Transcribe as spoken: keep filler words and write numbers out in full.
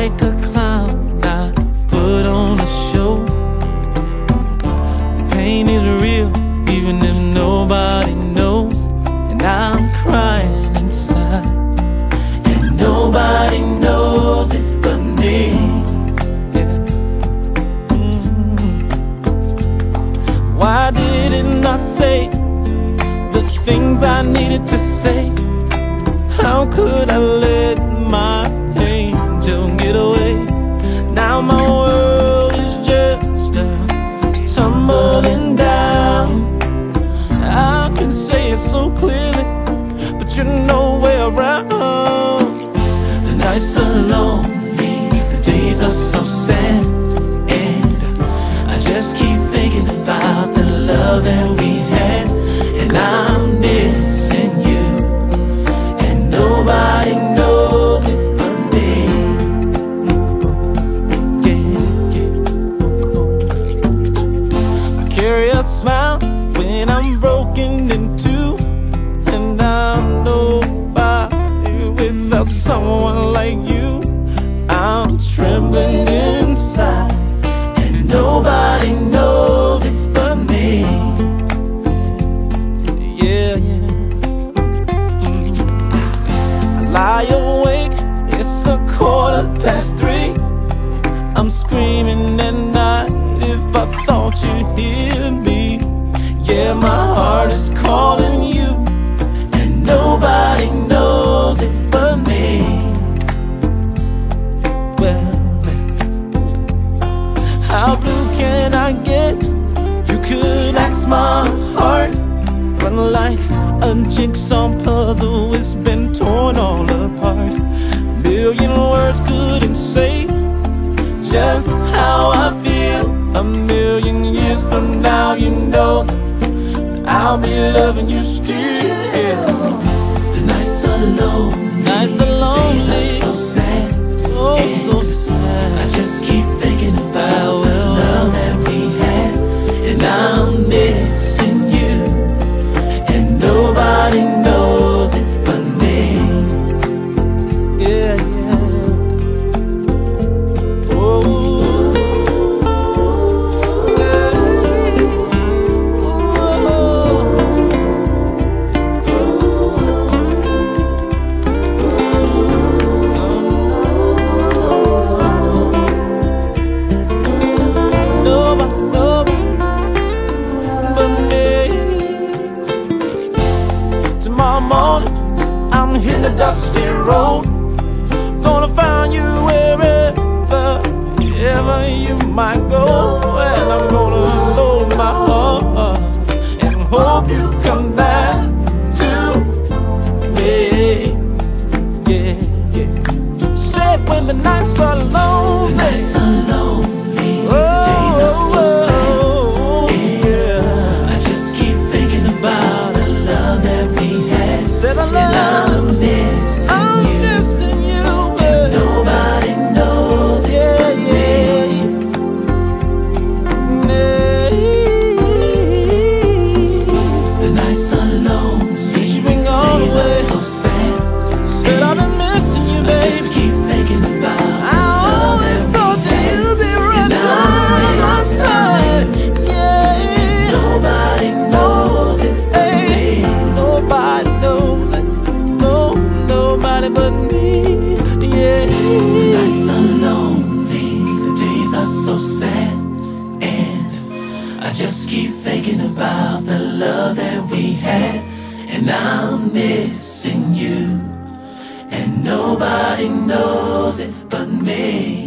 like a clown, I put on a show. The pain is real, even if nobody knows. And I'm crying inside, and nobody knows it but me. Yeah. Mm-hmm. Why didn't I say the things I needed to say? How could I let my angel get away? Now my world is just a tumbling down. I can say it so clearly, but you're nowhere around. The nights are lonely, the days are so sad, and I just keep thinking about the love that we had. And I'm missing you, and nobody knows it but me. Yeah, yeah. I carry a smile when I'm broken in two, and I'm nobody without someone like you. I'm trembling inside, and nobody knows it but me. Yeah, yeah. I lie awake, it's a quarter past three. I'm screaming at night if I thought you'd hear me. Yeah, my heart is calling you, and nobody knows it but me. Well, how blue can I get? You could ask my heart, but like a jigsaw puzzle, it's been torn all apart. A million words couldn't say just how I feel. A million years from now, you know I'll be loving you still. The nights are lonely, nights are lonely, the days are so sad, oh so sad. I just keep thinking about the love that we had, and I'm missing you, and nobody knows it but me. Yeah, yeah. Oh. Tomorrow morning, I'm hitting the dusty road. Gonna find you wherever, wherever you might go. And I'm gonna load my heart and hope you come back to me. Yeah, yeah. Said when the nights are lonely, the nights are lonely, oh, the days are so sad. Oh, yeah. I just keep thinking about the love that we had. Said I love, and I'm missing I'm you, missing you, and nobody knows it yeah, but yeah. me. The nights are lonely, since you've been gone away, days are so sad. Said I've been missing you, baby. I just keep thinking about I always thought that you'd be right by my side. Yeah, nobody knows it but me. Nobody knows it, no, nobody but me. Yeah. The nights are lonely, the days are so sad, and I just keep thinking about the love that we had, and I'm missing you, and nobody knows it but me.